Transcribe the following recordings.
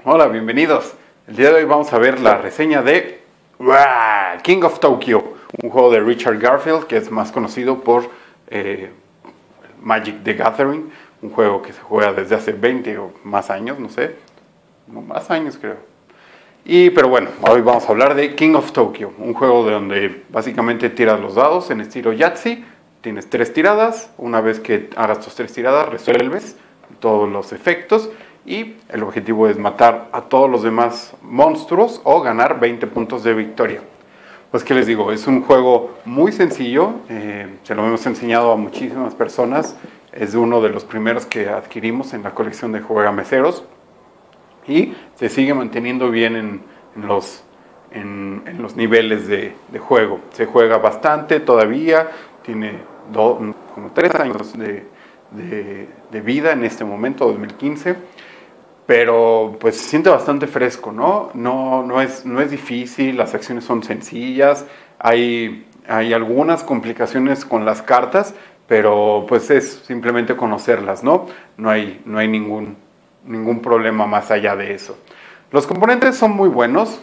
Hola, bienvenidos. El día de hoy vamos a ver la reseña de King of Tokyo, un juego de Richard Garfield que es más conocido por Magic the Gathering, un juego que se juega desde hace 20 o más años, no sé, más años creo. Pero bueno, hoy vamos a hablar de King of Tokyo, un juego de donde básicamente tiras los dados en estilo Yahtzee. Tienes 3 tiradas, una vez que hagas tus 3 tiradas resuelves todos los efectos y el objetivo es matar a todos los demás monstruos o ganar 20 puntos de victoria. Pues qué les digo, es un juego muy sencillo, se lo hemos enseñado a muchísimas personas, es uno de los primeros que adquirimos en la colección de juegameseros y se sigue manteniendo bien en los niveles de juego. Se juega bastante todavía, tiene como 3 años de vida en este momento, 2015, pero pues se siente bastante fresco, ¿no? No es difícil, las acciones son sencillas, hay algunas complicaciones con las cartas, pero pues es simplemente conocerlas, ¿no? No hay ningún problema más allá de eso. Los componentes son muy buenos.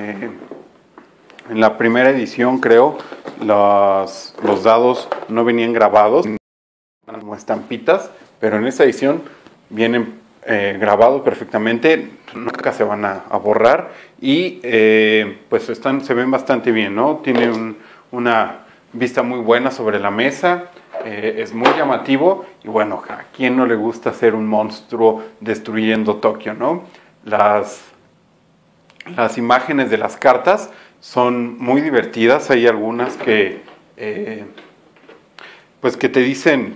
En la primera edición, creo, los dados no venían grabados como estampitas, pero en esta edición vienen grabados perfectamente, nunca se van a borrar y pues se ven bastante bien, ¿no? Tiene una vista muy buena sobre la mesa, es muy llamativo y bueno, ¿a quién no le gusta ser un monstruo destruyendo Tokio, no? Las imágenes de las cartas son muy divertidas, hay algunas que pues que te dicen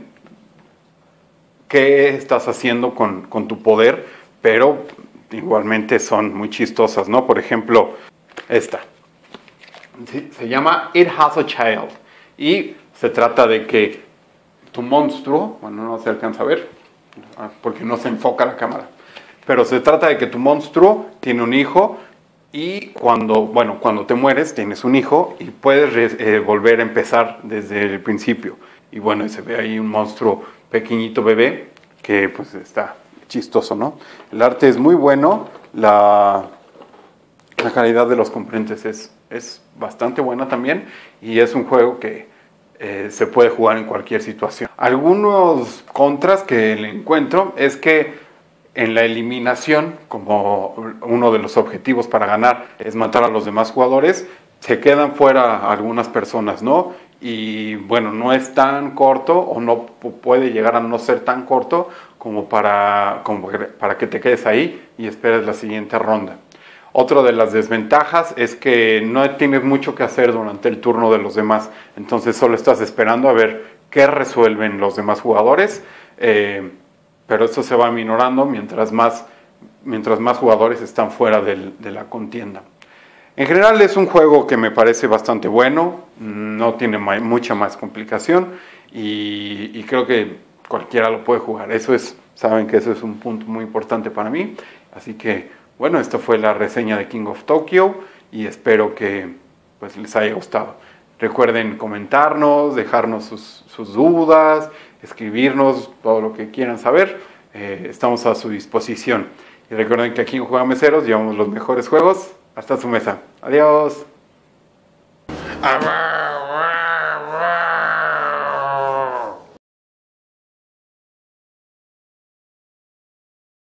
qué estás haciendo con tu poder, pero igualmente son muy chistosas, ¿no? Por ejemplo, esta se llama It Has a Child y se trata de que tu monstruo, bueno, no se alcanza a ver porque no se enfoca la cámara, pero se trata de que tu monstruo tiene un hijo y cuando te mueres tienes un hijo y puedes volver a empezar desde el principio. Y bueno, se ve ahí un monstruo pequeñito bebé que pues está chistoso, ¿no? El arte es muy bueno, la calidad de los componentes es bastante buena también y es un juego que se puede jugar en cualquier situación. Algunos contras que le encuentro es que en la eliminación, como uno de los objetivos para ganar es matar a los demás jugadores, se quedan fuera algunas personas, ¿no? Y bueno, no es tan corto o no puede llegar a no ser tan corto como para que te quedes ahí y esperes la siguiente ronda. Otra de las desventajas es que no tienes mucho que hacer durante el turno de los demás, entonces solo estás esperando a ver qué resuelven los demás jugadores, pero esto se va minorando mientras más jugadores están fuera de la contienda. En general es un juego que me parece bastante bueno, no tiene mucha más complicación y creo que cualquiera lo puede jugar. Saben que eso es un punto muy importante para mí. Así que bueno, esta fue la reseña de King of Tokyo y espero que pues, les haya gustado. Recuerden comentarnos, dejarnos sus dudas, escribirnos todo lo que quieran saber. Estamos a su disposición. Y recuerden que aquí en Juegameseros llevamos los mejores juegos hasta su mesa. Adiós.